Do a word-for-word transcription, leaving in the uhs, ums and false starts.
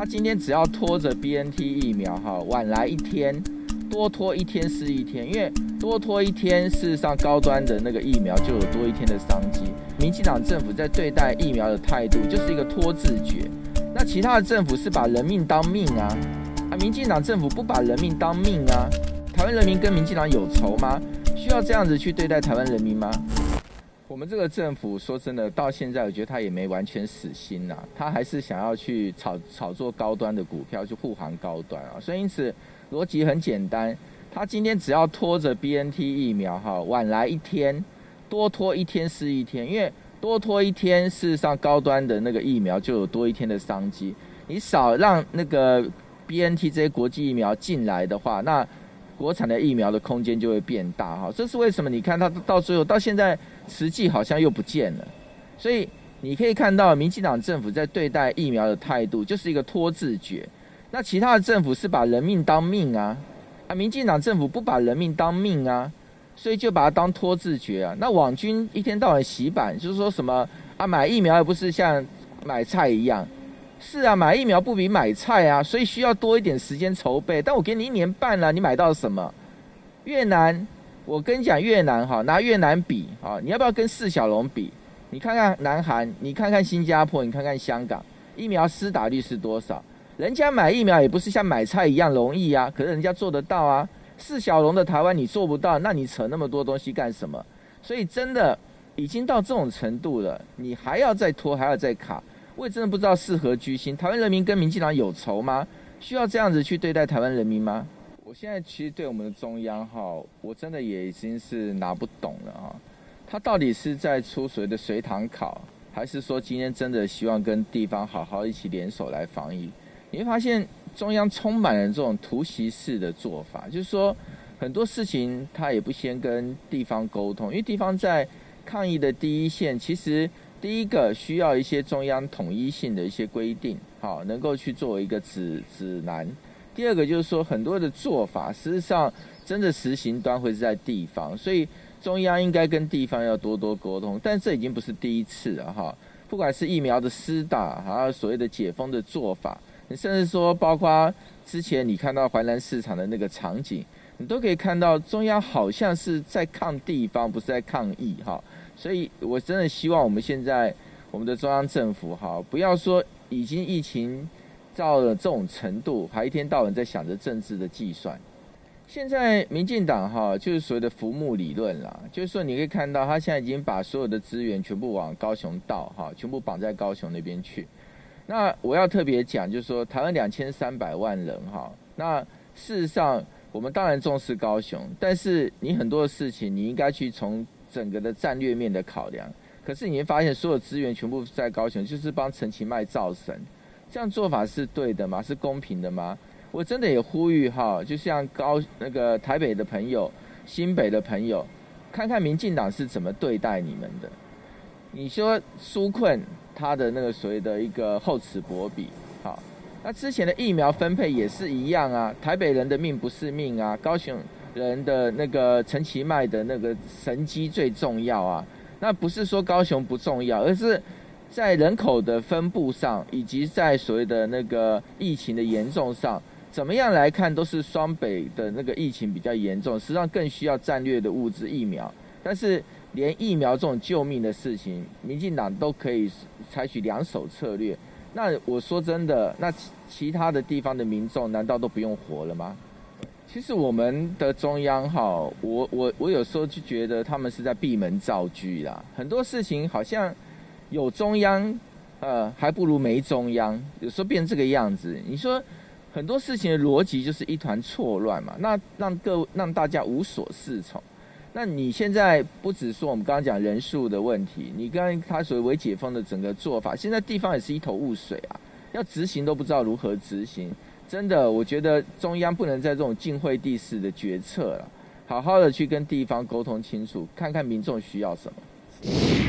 他今天只要拖着 B N T 疫苗哈，晚来一天，多拖一天是一天，因为多拖一天，事实上高端的那个疫苗就有多一天的商机。民进党政府在对待疫苗的态度就是一个拖字诀，那其他的政府是把人命当命啊，啊，民进党政府不把人命当命啊，台湾人民跟民进党有仇吗？需要这样子去对待台湾人民吗？我们这个政府说真的，到现在我觉得他也没完全死心呐、啊，他还是想要去炒炒作高端的股票，去护航高端啊。所以因此逻辑很简单，他今天只要拖着 B N T 疫苗哈，晚来一天，多拖一天是一天，因为多拖一天，事实上高端的那个疫苗就有多一天的商机。你少让那个 B N T 这些国际疫苗进来的话，那国产的疫苗的空间就会变大哈，这是为什么？你看它到最后到现在，实际好像又不见了，所以你可以看到民进党政府在对待疫苗的态度就是一个拖字诀。那其他的政府是把人命当命啊，啊，民进党政府不把人命当命啊，所以就把它当拖字诀啊。那网军一天到晚洗版，就是说什么啊，买疫苗也不是像买菜一样。是啊，买疫苗不比买菜啊，所以需要多一点时间筹备。但我给你一年半了，你买到什么？越南，我跟你讲越南哈，拿越南比啊，你要不要跟四小龙比？你看看南韩，你看看新加坡，你看看香港，疫苗施打率是多少？人家买疫苗也不是像买菜一样容易啊，可是人家做得到啊。四小龙的台湾你做不到，那你扯那么多东西干什么？所以真的已经到这种程度了，你还要再拖，还要再卡。我也真的不知道是何居心，台湾人民跟民进党有仇吗？需要这样子去对待台湾人民吗？我现在其实对我们的中央哈，我真的也已经是拿不懂了啊，他到底是在出所谓的随堂考，还是说今天真的希望跟地方好好一起联手来防疫？你会发现中央充满了这种突袭式的做法，就是说很多事情他也不先跟地方沟通，因为地方在抗疫的第一线，其实第一个需要一些中央统一性的一些规定，好，能够去作为一个指指南。第二个就是说，很多的做法，事实上真的实行端会是在地方，所以中央应该跟地方要多多沟通。但这已经不是第一次了哈，不管是疫苗的施打，还有所谓的解封的做法，你甚至说包括之前你看到淮南市场的那个场景，你都可以看到中央好像是在抗地方，不是在抗疫哈。所以我真的希望我们现在我们的中央政府哈，不要说已经疫情到了这种程度，还一天到晚在想着政治的计算。现在民进党哈，就是所谓的浮木理论啦，就是说你可以看到他现在已经把所有的资源全部往高雄倒哈，全部绑在高雄那边去。那我要特别讲，就是说台湾两千三百万人哈，那事实上我们当然重视高雄，但是你很多的事情你应该去从整个的战略面的考量，可是你会发现所有资源全部在高雄，就是帮陈其迈造神，这样做法是对的吗？是公平的吗？我真的也呼吁哈，就像高那个台北的朋友、新北的朋友，看看民进党是怎么对待你们的。你说纾困他的那个所谓的一个厚此薄彼，好，那之前的疫苗分配也是一样啊，台北人的命不是命啊，高雄人的那个陈其迈的那个神机最重要啊，那不是说高雄不重要，而是在人口的分布上，以及在所谓的那个疫情的严重上，怎么样来看都是双北的那个疫情比较严重，实际上更需要战略的物资疫苗，但是连疫苗这种救命的事情，民进党都可以采取两手策略，那我说真的，那其他的地方的民众难道都不用活了吗？其实我们的中央哈，我我我有时候就觉得他们是在闭门造车啦。很多事情好像有中央，呃，还不如没中央。有时候变这个样子，你说很多事情的逻辑就是一团错乱嘛，那让各让大家无所适从。那你现在不只说我们刚刚讲人数的问题，你刚刚他所谓微解封的整个做法，现在地方也是一头雾水啊，要执行都不知道如何执行。真的，我觉得中央不能在这种晋惠帝式的决策了，好好的去跟地方沟通清楚，看看民众需要什么。